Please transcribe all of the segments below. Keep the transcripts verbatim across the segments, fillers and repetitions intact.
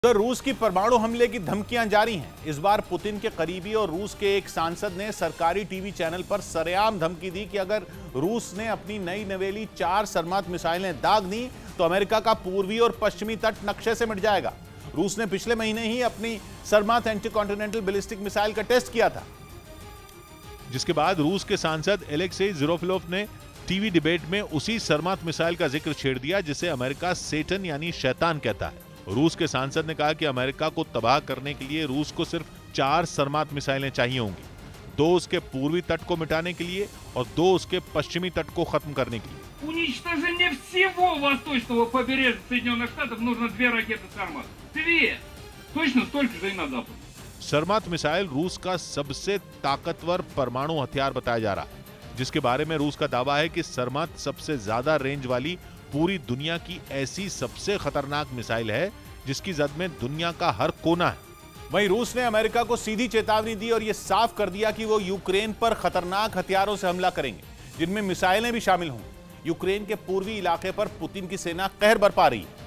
उधर रूस की परमाणु हमले की धमकियां जारी हैं। इस बार पुतिन के करीबी और रूस के एक सांसद ने सरकारी टीवी चैनल पर सरेआम धमकी दी कि अगर रूस ने अपनी नई नवेली चार सरमात मिसाइलें दाग दी तो अमेरिका का पूर्वी और पश्चिमी तट नक्शे से मिट जाएगा। रूस ने पिछले महीने ही अपनी Sarmat anti continental ballistic missile का टेस्ट किया था, जिसके बाद रूस के सांसद एलेक्सेई ज़ोरोफिलोव ने टीवी डिबेट में उसी सरमात मिसाइल का जिक्र छेड़ दिया जिसे अमेरिका सेटन यानी शैतान कहता है। रूस के सांसद ने कहा कि अमेरिका को तबाह करने के लिए रूस को सिर्फ चार सरमात मिसाइलें चाहिए होंगी, दो उसके पूर्वी तट को मिटाने के लिए और दो उसके पश्चिमी तट को खत्म करने के लिए। Уничтожение всего восточного побережья Соединенных Штатов нужно две ракеты «Сармат». Две. Точно столько же и на запад. सरमात मिसाइल रूस का सबसे ताकतवर परमाणु हथियार बताया जा रहा है, जिसके बारे में रूस का दावा है कि सरमात सबसे ज्यादा रेंज वाली पूरी दुनिया की ऐसी सबसे खतरनाक मिसाइल है जिसकी जद में दुनिया का हर कोना है। वहीं रूस ने अमेरिका को सीधी चेतावनी दी और यह साफ कर दिया कि वो यूक्रेन पर खतरनाक हथियारों से हमला करेंगे, जिनमें मिसाइलें भी शामिल होंगी। यूक्रेन के पूर्वी इलाके पर पुतिन की सेना कहर बरपा रही है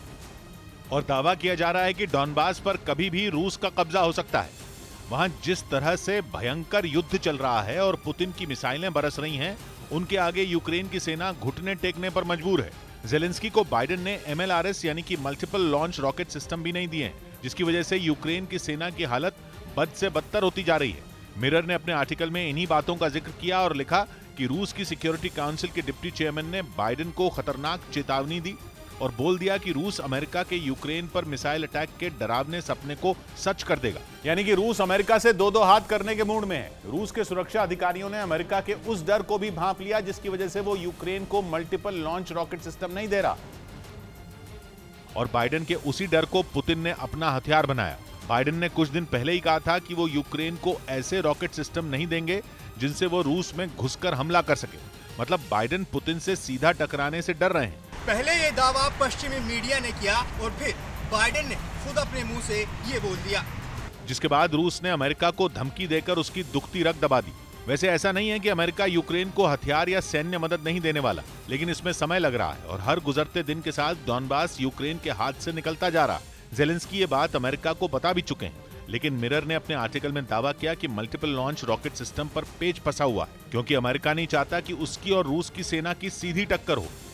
और दावा किया जा रहा है कि डॉनबास पर कभी भी रूस का कब्जा हो सकता है। वहां जिस तरह से भयंकर युद्ध चल रहा है और पुतिन की मिसाइलें बरस रही हैं, उनके आगे यूक्रेन की सेना घुटने टेकने पर मजबूर है। जेलेंस्की को बाइडेन ने एम एल आर एस यानी कि मल्टीपल लॉन्च रॉकेट सिस्टम भी नहीं दिए हैं, जिसकी वजह से यूक्रेन की सेना की हालत बद से बदतर होती जा रही है। मिरर ने अपने आर्टिकल में इन्हीं बातों का जिक्र किया और लिखा कि रूस की सिक्योरिटी काउंसिल के डिप्टी चेयरमैन ने बाइडेन को खतरनाक चेतावनी दी और बोल दिया कि रूस अमेरिका के यूक्रेन पर मिसाइल अटैक के डरावने सपने को सच कर देगा। यानी कि रूस अमेरिका से दो दो हाथ करने के मूड में है। रूस के सुरक्षा अधिकारियों ने अमेरिका के उस डर को भी भांप लिया जिसकी वजह से वो यूक्रेन को मल्टीपल लॉन्च रॉकेट सिस्टम नहीं दे रहा, और बाइडेन के उसी डर को पुतिन ने अपना हथियार बनाया। बाइडेन ने कुछ दिन पहले ही कहा था कि वो यूक्रेन को ऐसे रॉकेट सिस्टम नहीं देंगे जिनसे वो रूस में घुसकर हमला कर सके। मतलब बाइडेन पुतिन से सीधा टकराने से डर रहे हैं। पहले ये दावा पश्चिमी मीडिया ने किया और फिर बाइडेन ने खुद अपने मुंह से ये बोल दिया, जिसके बाद रूस ने अमेरिका को धमकी देकर उसकी दुखती रग दबा दी। वैसे ऐसा नहीं है कि अमेरिका यूक्रेन को हथियार या सैन्य मदद नहीं देने वाला, लेकिन इसमें समय लग रहा है और हर गुजरते दिन के साथ डॉनबास यूक्रेन के हाथ से निकलता जा रहा है। जेलेंस्की ये बात अमेरिका को बता भी चुके हैं, लेकिन मिरर ने अपने आर्टिकल में दावा किया कि मल्टीपल लॉन्च रॉकेट सिस्टम पर पेच फंसा हुआ है, क्योंकि अमेरिका नहीं चाहता कि उसकी और रूस की सेना की सीधी टक्कर हो।